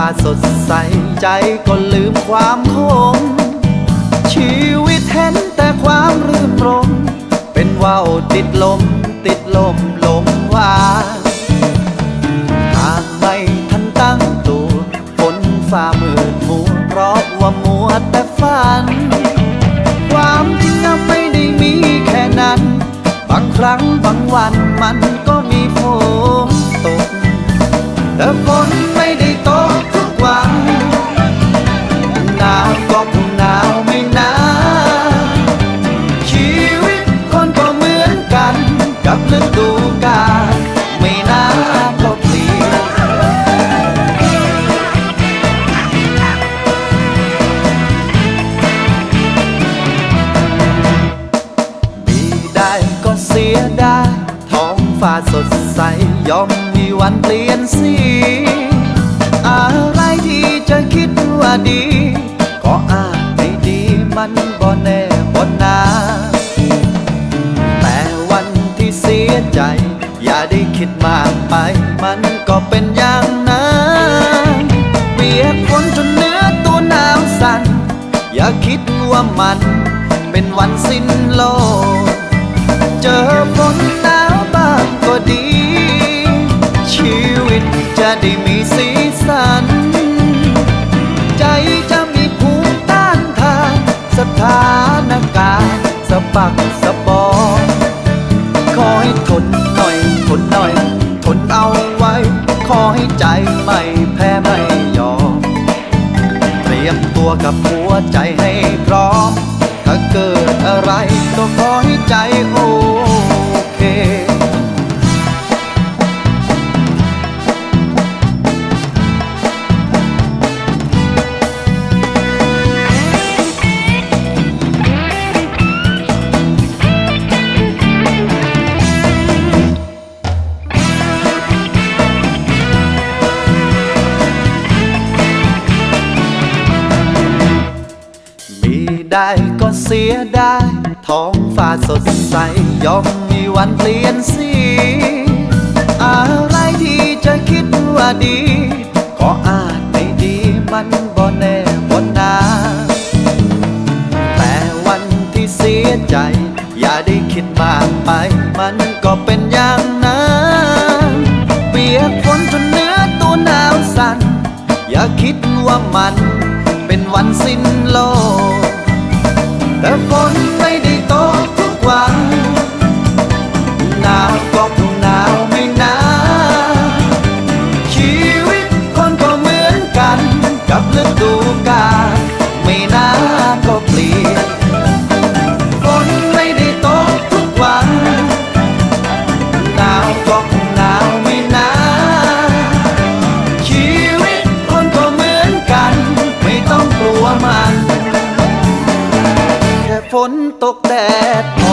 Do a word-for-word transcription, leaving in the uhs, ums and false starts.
สดใสใจก็ลืมความคมชีวิตเห็นแต่ความรื่นรมเป็นว่าวติดลมติดลมลมว่าหากไม่ทันตั้งตัวฝนฟ้ามืดมัวเพราะว่ามัวแต่ฝันความจริงไม่ได้มีแค่นั้นบางครั้งบางวันมันก็มีฝนตกแต่ฝนไม่ได้ตกทุกวันหนาวก็คงหนาวไม่นานชีวิตคนก็เหมือนกันกับฤดูกาลไม่นานก็เปลี่ยนมีได้ก็เสียได้ท้องฟ้าสดใสย่อมมีวันเปลี่ยนสีอะไรที่จะคิดว่าดีก็อาจไม่ดีมันบ่แน่บ่นานแต่วันที่เสียใจอย่าได้คิดมากไปมันก็เป็นอย่างนั้นเปียกฝนจนเนื้อตัวหนาวสั่นอย่าคิดว่ามันเป็นวันสิ้นโลกเจอฝนหนาวบ้างก็ดีชีวิตจะได้มีสีสันใจจะมีภูมิต้านทานสถานการณ์สะบักสะบอมขอให้ทนหน่อยทนหน่อยทนเอาไว้ขอให้ใจไม่แพ้ไม่ยอมเตรียมตัวกับหัวใจให้พร้อมถ้าเกิดอะไรก็ขอให้ใจโอเคได้ก็เสียได้ท้องฟ้าสดใสย่อมมีวันเปลี่ยนสีอะไรที่จะคิดว่าดีก็อาจไม่ดีมันบ่แน่บ่นานแต่วันที่เสียใจอย่าได้คิดมากไปมันก็เป็นอย่างนั้นเปียกฝนจนเนื้อตัวหนาวสั่นอย่าคิดว่ามันเป็นวันสิ้นโลกแต่ฝนไม่ได้ตกทุกวันหนาวก็คงหนาวไม่นานชีวิตคนก็เหมือนกันกับฤดูกาลไม่นานก็เปลี่ยนฝนไม่ได้ตกทุกวันหนาวก็คงหนาวไม่นานชีวิตคนก็เหมือนกันไม่ต้องกลัวมันฝนตกแดด